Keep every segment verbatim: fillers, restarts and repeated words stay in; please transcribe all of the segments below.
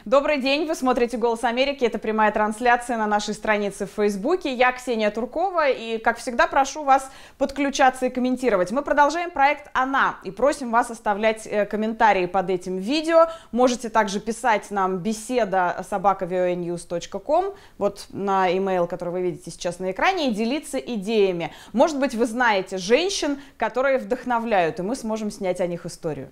Добрый день, вы смотрите «Голос Америки», это прямая трансляция на нашей странице в Фейсбуке. Я Ксения Туркова и, как всегда, прошу вас подключаться и комментировать. Мы продолжаем проект «Она» и просим вас оставлять комментарии под этим видео. Можете также писать нам беседа собака ви о эй ньюс точка ком, вот на имейл, который вы видите сейчас на экране, и делиться идеями. Может быть, вы знаете женщин, которые вдохновляют, и мы сможем снять о них историю.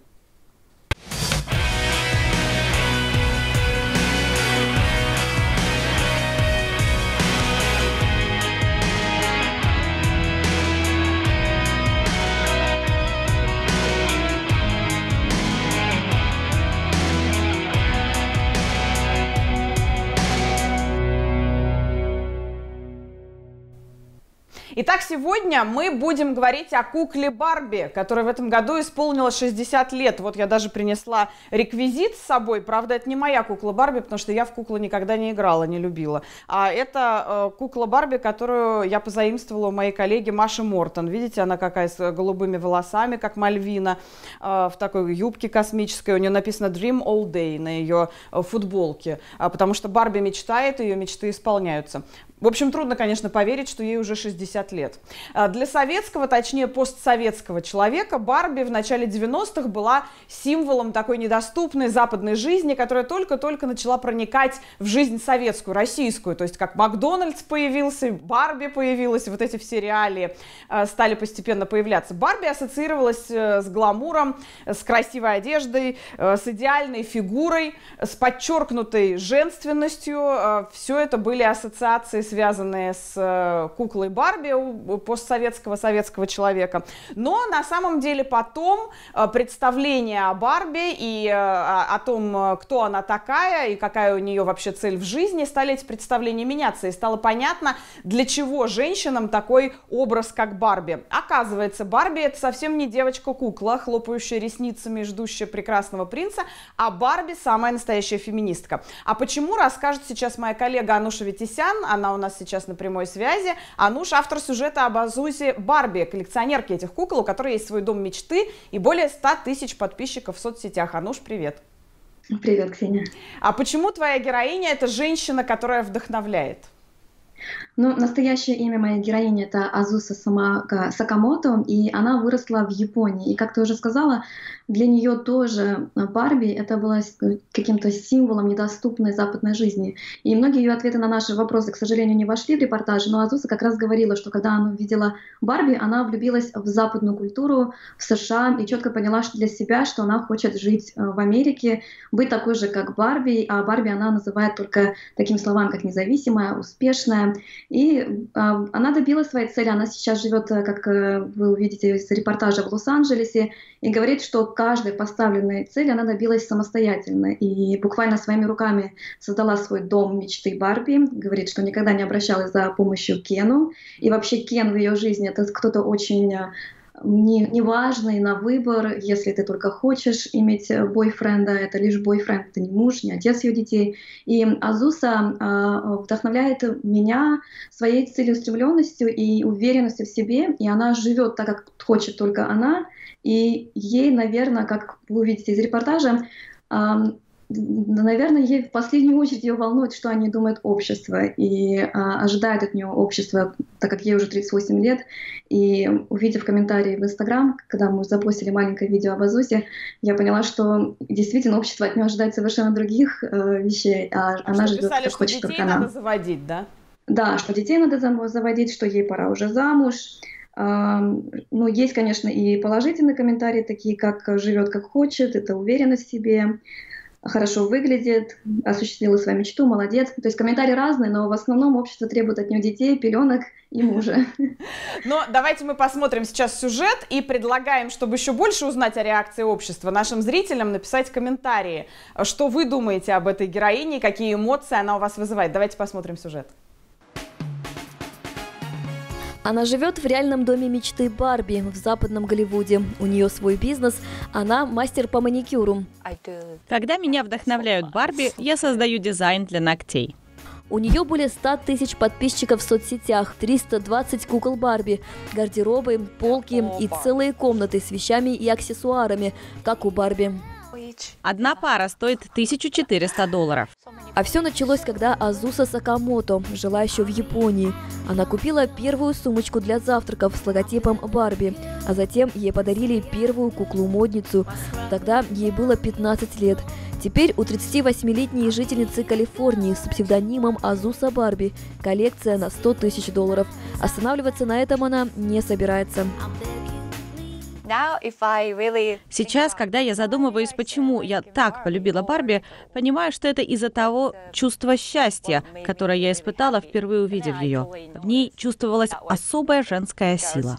Итак, сегодня мы будем говорить о кукле Барби, которой в этом году исполнилось шестьдесят лет. Вот я даже принесла реквизит с собой. Правда, это не моя кукла Барби, потому что я в куклы никогда не играла, не любила. А это э, кукла Барби, которую я позаимствовала у моей коллеги Маши Мортон. Видите, она какая с голубыми волосами, как Мальвина, э, в такой юбке космической. У нее написано Dream All Day на ее э, футболке, э, потому что Барби мечтает, и ее мечты исполняются. В общем, трудно, конечно, поверить, что ей уже шестьдесят лет. Для советского, точнее, постсоветского человека Барби в начале девяностых была символом такой недоступной западной жизни, которая только-только начала проникать в жизнь советскую, российскую. То есть как Макдональдс появился, Барби появилась, вот эти все реалии стали постепенно появляться. Барби ассоциировалась с гламуром, с красивой одеждой, с идеальной фигурой, с подчеркнутой женственностью. Все это были ассоциации, связанные с куклой Барби у постсоветского советского человека. Но на самом деле потом представление о Барби и о том, кто она такая и какая у нее вообще цель в жизни, стали эти представления меняться. И стало понятно, для чего женщинам такой образ, как Барби. Оказывается, Барби — это совсем не девочка-кукла, хлопающая ресницами и ждущая прекрасного принца, а Барби — самая настоящая феминистка. А почему, расскажет сейчас моя коллега Ануша Витисян. Она у нас сейчас на прямой связи. Ануш — автор сюжета об Азузе Барби, коллекционерке этих кукол, у которой есть свой дом мечты и более ста тысяч подписчиков в соцсетях. Ануш, привет. Привет, Ксения. А почему твоя героиня — это женщина, которая вдохновляет? Ну, настоящее имя моей героини — это Азуса Самака Сакамото, и она выросла в Японии. И, как ты уже сказала, для нее тоже Барби — это было каким-то символом недоступной западной жизни. И многие ее ответы на наши вопросы, к сожалению, не вошли в репортаж, но Азуса как раз говорила, что когда она увидела Барби, она влюбилась в западную культуру, в США, и четко поняла, что для себя, что она хочет жить в Америке, быть такой же, как Барби, а Барби она называет только таким словам, как независимая, успешная. И э, она добилась своей цели. Она сейчас живет, как э, вы увидите из репортажа, в Лос-Анджелесе, и говорит, что каждой поставленной цели она добилась самостоятельно. И буквально своими руками создала свой дом мечты Барби. Говорит, что никогда не обращалась за помощью к Кену. И вообще Кен в ее жизни — это кто-то очень не, не важный на выбор. Если ты только хочешь иметь бойфренда, это лишь бойфренд, это не муж, не отец ее детей. И Азуса э, вдохновляет меня своей целеустремленностью и уверенностью в себе. И она живет так, как хочет только она. И ей, наверное, как вы увидите из репортажа, э, наверное, ей в последнюю очередь ее волнует, что о ней думает общество, и а, ожидает от нее общество, так как ей уже тридцать восемь лет. И увидев комментарии в Инстаграм, когда мы запостили маленькое видео об Азусе, я поняла, что действительно общество от нее ожидает совершенно других э, вещей, а, а она живет как хочет только она. Детей надо заводить, да? Да, что детей надо заводить, что ей пора уже замуж. Ну, есть, конечно, и положительные комментарии, такие как «живет как хочет», это уверенность в себе, хорошо выглядит, осуществила свою мечту, молодец. То есть комментарии разные, но в основном общество требует от нее детей, пеленок и мужа. Но давайте мы посмотрим сейчас сюжет и предлагаем, чтобы еще больше узнать о реакции общества, нашим зрителям написать комментарии, что вы думаете об этой героине, какие эмоции она у вас вызывает. Давайте посмотрим сюжет. Она живет в реальном доме мечты Барби в западном Голливуде. У нее свой бизнес, она мастер по маникюру. Когда меня вдохновляют Барби, я создаю дизайн для ногтей. У нее более ста тысяч подписчиков в соцсетях, триста двадцать кукол Барби, гардеробы, полки и целые комнаты с вещами и аксессуарами, как у Барби. Одна пара стоит тысячу четыреста долларов. А все началось, когда Азуса Сакамото жила еще в Японии. Она купила первую сумочку для завтраков с логотипом Барби, а затем ей подарили первую куклу-модницу. Тогда ей было пятнадцать лет. Теперь у тридцативосьмилетней жительницы Калифорнии с псевдонимом Азуса Барби коллекция на сто тысяч долларов. Останавливаться на этом она не собирается. Сейчас, когда я задумываюсь, почему я так полюбила Барби, понимаю, что это из-за того чувства счастья, которое я испытала, впервые увидев ее. В ней чувствовалась особая женская сила.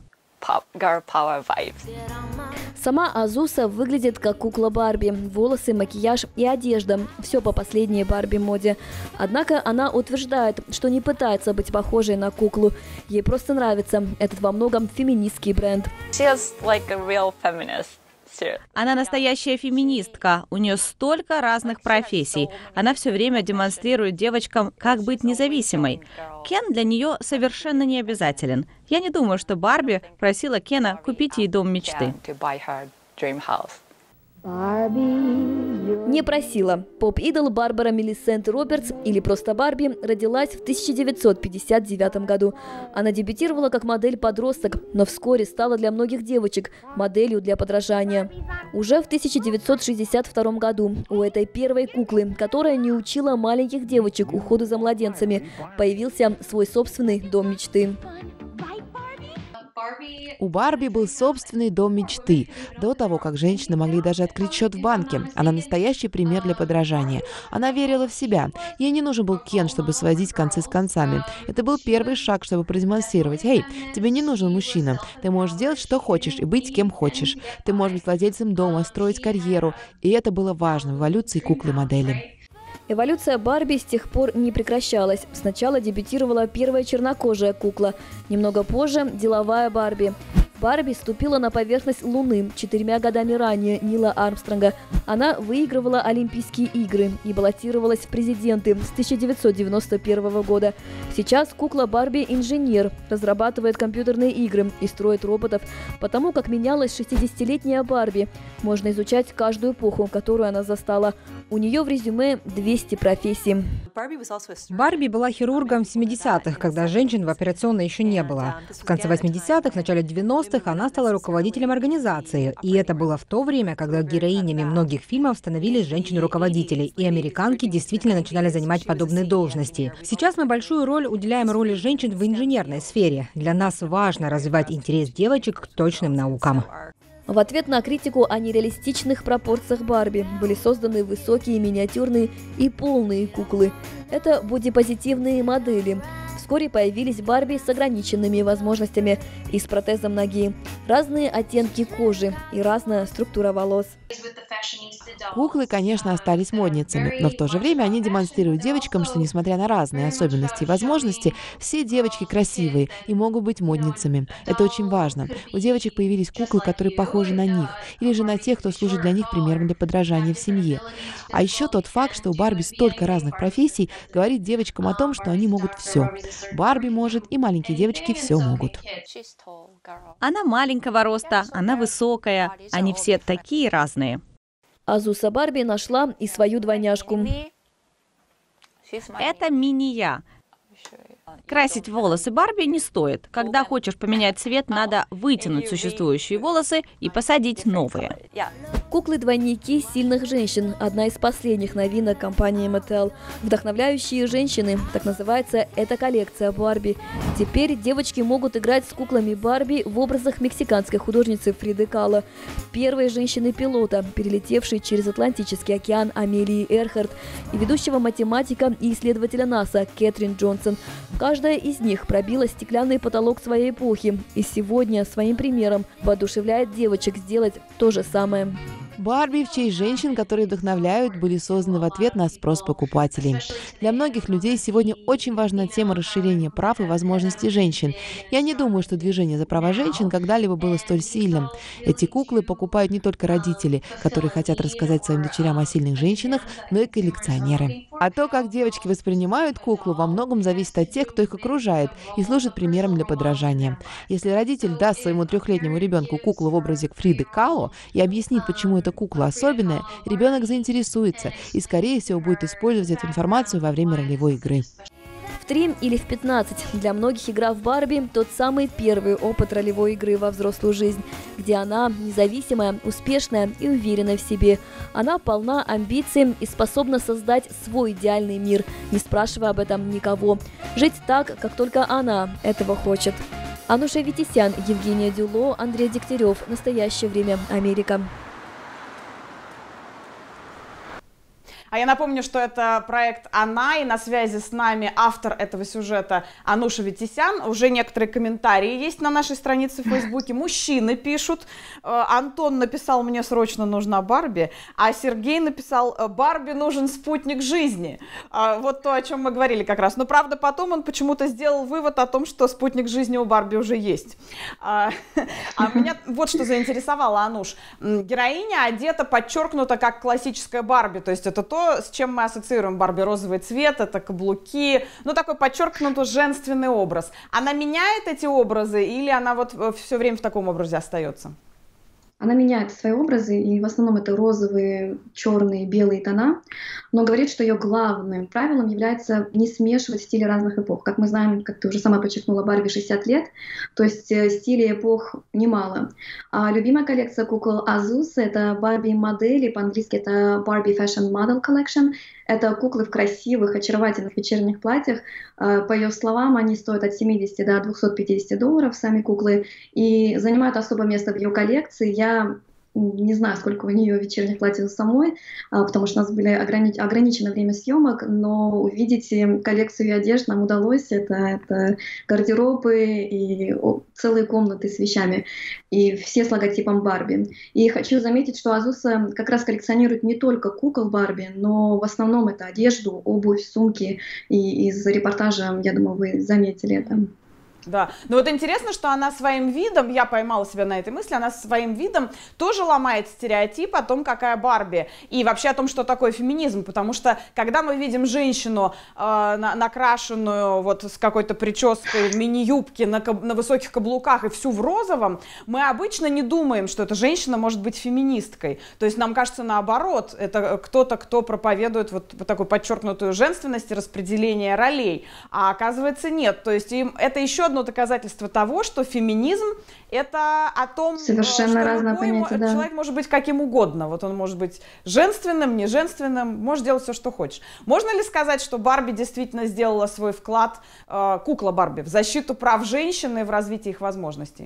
Сама Азуса выглядит как кукла Барби. Волосы, макияж и одежда – все по последней Барби-моде. Однако она утверждает, что не пытается быть похожей на куклу. Ей просто нравится этот во многом феминистский бренд. Она настоящая феминистка. У нее столько разных профессий. Она все время демонстрирует девочкам, как быть независимой. Кен для нее совершенно не обязателен. Я не думаю, что Барби просила Кена купить ей дом мечты. Не просила. Поп-идол Барбара Милисент Робертс, или просто Барби, родилась в тысяча девятьсот пятьдесят девятом году. Она дебютировала как модель-подросток, но вскоре стала для многих девочек моделью для подражания. Уже в тысяча девятьсот шестьдесят втором году у этой первой куклы, которая не учила маленьких девочек уходу за младенцами, появился свой собственный дом мечты. У Барби был собственный дом мечты. До того, как женщины могли даже открыть счет в банке. Она настоящий пример для подражания. Она верила в себя. Ей не нужен был Кен, чтобы сводить концы с концами. Это был первый шаг, чтобы продемонстрировать: «Эй, тебе не нужен мужчина. Ты можешь делать, что хочешь, и быть кем хочешь. Ты можешь быть владельцем дома, строить карьеру». И это было важно в эволюции куклы-модели. Эволюция Барби с тех пор не прекращалась. Сначала дебютировала первая чернокожая кукла, немного позже – деловая Барби. Барби ступила на поверхность Луны четырьмя годами ранее Нила Армстронга. Она выигрывала Олимпийские игры и баллотировалась в президенты с тысяча девятьсот девяносто первого года. Сейчас кукла Барби – инженер, разрабатывает компьютерные игры и строит роботов. Потому как менялась шестидесятилетняя Барби, можно изучать каждую эпоху, которую она застала. У нее в резюме двести профессий. Барби была хирургом в семидесятых, когда женщин в операционной еще не было. В конце восьмидесятых, в начале девяностых она стала руководителем организации. И это было в то время, когда героинями многих фильмов становились женщины-руководители, и американки действительно начинали занимать подобные должности. Сейчас мы большую роль уделяем роли женщин в инженерной сфере. Для нас важно развивать интерес девочек к точным наукам. В ответ на критику о нереалистичных пропорциях Барби были созданы высокие, миниатюрные и полные куклы. Это бодипозитивные модели. Вскоре появились Барби с ограниченными возможностями и с протезом ноги. Разные оттенки кожи и разная структура волос. Куклы, конечно, остались модницами, но в то же время они демонстрируют девочкам, что, несмотря на разные особенности и возможности, все девочки красивые и могут быть модницами. Это очень важно. У девочек появились куклы, которые похожи на них, или же на тех, кто служит для них примером для подражания в семье. А еще тот факт, что у Барби столько разных профессий, говорит девочкам о том, что они могут все. Барби может, и маленькие девочки все могут. Она маленького роста, она высокая. Они все такие разные. Азуса Барби нашла и свою двойняшку. Это мини-я. Красить волосы Барби не стоит. Когда хочешь поменять цвет, надо вытянуть существующие волосы и посадить новые. Куклы-двойники сильных женщин – одна из последних новинок компании Mattel. Вдохновляющие женщины – так называется эта коллекция Барби. Теперь девочки могут играть с куклами Барби в образах мексиканской художницы Фриды Кало, первой женщины-пилота, перелетевшей через Атлантический океан Амелии Эрхарт, и ведущего математика и исследователя НАСА Кэтрин Джонсон. Каждая из них пробила стеклянный потолок своей эпохи и сегодня своим примером воодушевляет девочек сделать то же самое. Барби в честь женщин, которые вдохновляют, были созданы в ответ на спрос покупателей. Для многих людей сегодня очень важна тема расширения прав и возможностей женщин. Я не думаю, что движение за права женщин когда-либо было столь сильным. Эти куклы покупают не только родители, которые хотят рассказать своим дочерям о сильных женщинах, но и коллекционеры. А то, как девочки воспринимают куклу, во многом зависит от тех, кто их окружает, и служит примером для подражания. Если родитель даст своему трехлетнему ребенку куклу в образе Фриды Као и объяснит, почему эта кукла особенная, ребенок заинтересуется и, скорее всего, будет использовать эту информацию во время ролевой игры. В три или в пятнадцать для многих игра в Барби – тот самый первый опыт ролевой игры во взрослую жизнь, где она независимая, успешная и уверенная в себе. Она полна амбиций и способна создать свой идеальный мир, не спрашивая об этом никого. Жить так, как только она этого хочет. Ануша Витисян, Евгения Дюло, Андрей Дегтярев. Настоящее время. Америка. А я напомню, что это проект «Она», и на связи с нами автор этого сюжета Ануша Витисян. Уже некоторые комментарии есть на нашей странице в Фейсбуке. Мужчины пишут. Антон написал: «Мне срочно нужна Барби», а Сергей написал: «Барби нужен спутник жизни». Вот то, о чем мы говорили как раз. Но, правда, потом он почему-то сделал вывод о том, что спутник жизни у Барби уже есть. А меня вот что заинтересовало, Ануш. Героиня одета подчеркнуто как классическая Барби, то есть это то, с чем мы ассоциируем Барби: розовый цвет, это каблуки, ну такой подчеркнуто женственный образ. Она меняет эти образы или она вот все время в таком образе остается? Она меняет свои образы, и в основном это розовые, черные, белые тона, но говорит, что ее главным правилом является не смешивать стили разных эпох. Как мы знаем, как ты уже сама подчеркнула, Барби шестьдесят лет, то есть стилей эпох немало. А любимая коллекция кукол Азуса — это Барби-модели, по-английски это Barbie Fashion Model Collection. Это куклы в красивых, очаровательных вечерних платьях. По ее словам, они стоят от семидесяти до двухсот пятидесяти долларов, сами куклы, и занимают особое место в ее коллекции. Я не знаю, сколько у нее вечерних платьев самой, потому что у нас были ограни... ограничено время съемок, но увидеть коллекцию ее одежд нам удалось. Это, это гардеробы и целые комнаты с вещами, и все с логотипом Барби. И хочу заметить, что Азуса как раз коллекционирует не только кукол Барби, но в основном это одежду, обувь, сумки. И из репортажа, я думаю, вы заметили это. Да, но вот интересно, что она своим видом, я поймала себя на этой мысли, она своим видом тоже ломает стереотип о том, какая Барби, и вообще о том, что такое феминизм, потому что когда мы видим женщину э, на, накрашенную вот с какой-то прической в мини-юбке, на, на высоких каблуках и всю в розовом, мы обычно не думаем, что эта женщина может быть феминисткой, то есть нам кажется наоборот, это кто-то, кто проповедует вот такую подчеркнутую женственность и распределение ролей, а оказывается нет, то есть им это еще одно доказательство того, что феминизм — это о том, совершенно что разное любой понятие, да. человек может быть каким угодно. Вот он может быть женственным, неженственным, может делать все, что хочешь. Можно ли сказать, что Барби действительно сделала свой вклад, э, кукла Барби, в защиту прав женщин и в развитии их возможностей?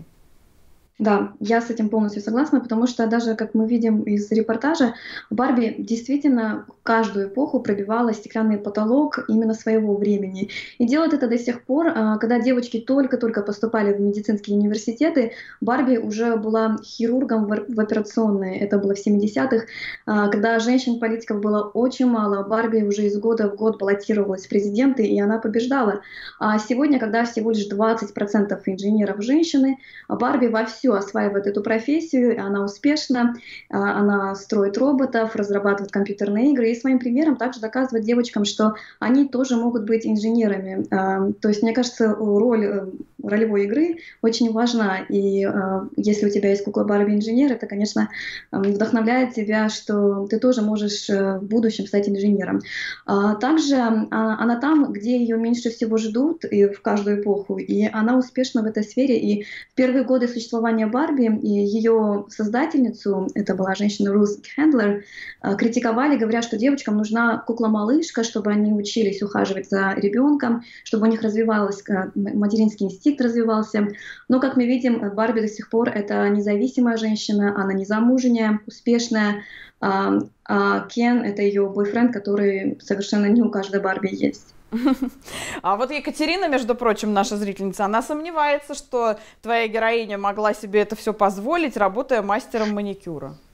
Да, я с этим полностью согласна, потому что даже, как мы видим из репортажа, Барби действительно каждую эпоху пробивала стеклянный потолок именно своего времени. И делает это до сих пор, когда девочки только-только поступали в медицинские университеты, Барби уже была хирургом в операционной, это было в семидесятых, когда женщин-политиков было очень мало, Барби уже из года в год баллотировалась в президенты, и она побеждала. А сегодня, когда всего лишь двадцать процентов инженеров женщины, Барби вовсю осваивает эту профессию, она успешна, она строит роботов, разрабатывает компьютерные игры и своим примером также доказывает девочкам, что они тоже могут быть инженерами. То есть, мне кажется, роль ролевой игры очень важна, и если у тебя есть кукла Барби-инженер, это, конечно, вдохновляет тебя, что ты тоже можешь в будущем стать инженером. Также она там, где ее меньше всего ждут, и в каждую эпоху, и она успешна в этой сфере, и в первые годы существования Барби и ее создательницу, это была женщина Рус Хендлер, критиковали, говоря, что девочкам нужна кукла-малышка, чтобы они учились ухаживать за ребенком, чтобы у них развивалась, материнский инстинкт развивался. Но, как мы видим, Барби до сих пор это независимая женщина, она незамужняя, успешная, а Кен — это ее бойфренд, который совершенно не у каждой Барби есть. А вот Екатерина, между прочим, наша зрительница, она сомневается, что твоя героиня могла себе это все позволить, работая мастером маникюра.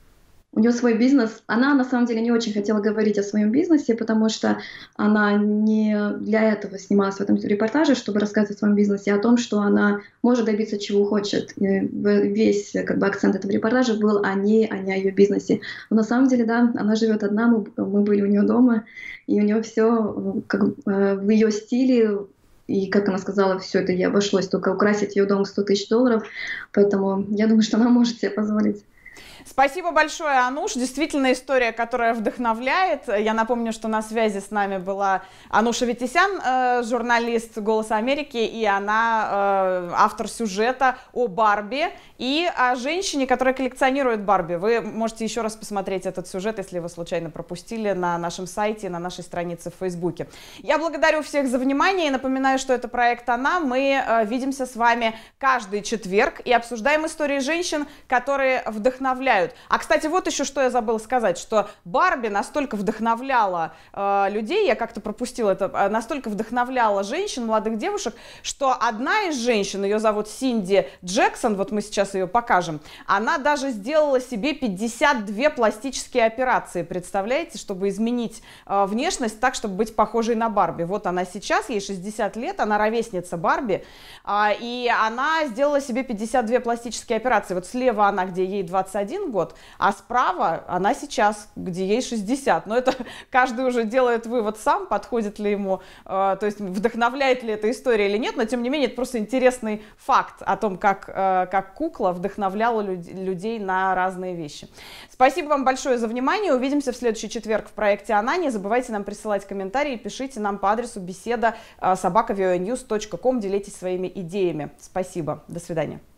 у нее свой бизнес. Она на самом деле не очень хотела говорить о своем бизнесе, потому что она не для этого снималась в этом репортаже, чтобы рассказать о своем бизнесе, а о том, что она может добиться чего хочет. И весь как бы акцент этого репортажа был о ней, а не о ее бизнесе. Но на самом деле, да, она живет одна, мы, мы были у нее дома, и у нее все как, в ее стиле. И, как она сказала, все это ей обошлось, только украсить ее дом сто тысяч долларов. Поэтому я думаю, что она может себе позволить. Спасибо большое, Ануш. Действительно история, которая вдохновляет. Я напомню, что на связи с нами была Ануша Витисян, э, журналист «Голоса Америки», и она э, автор сюжета о Барби и о женщине, которая коллекционирует Барби. Вы можете еще раз посмотреть этот сюжет, если вы случайно пропустили, на нашем сайте, на нашей странице в Фейсбуке. Я благодарю всех за внимание и напоминаю, что это проект «Она». Мы э, видимся с вами каждый четверг и обсуждаем истории женщин, которые вдохновляют. А, кстати, вот еще что я забыла сказать, что Барби настолько вдохновляла э, людей, я как-то пропустила это, э, настолько вдохновляла женщин, молодых девушек, что одна из женщин, ее зовут Синди Джексон, вот мы сейчас ее покажем, она даже сделала себе пятьдесят две пластические операции, представляете, чтобы изменить э, внешность так, чтобы быть похожей на Барби. Вот она сейчас, ей шестьдесят лет, она ровесница Барби, э, и она сделала себе пятьдесят две пластические операции. Вот слева она, где ей двадцать один год, а справа она сейчас, где ей шестьдесят. Но это каждый уже делает вывод сам, подходит ли ему, э, то есть вдохновляет ли эта история или нет, но тем не менее это просто интересный факт о том, как, э, как кукла вдохновляла люд, людей на разные вещи. Спасибо вам большое за внимание, увидимся в следующий четверг в проекте «Она». Не забывайте нам присылать комментарии, пишите нам по адресу беседа собака ви о эй ньюс точка ком, делитесь своими идеями. Спасибо, до свидания.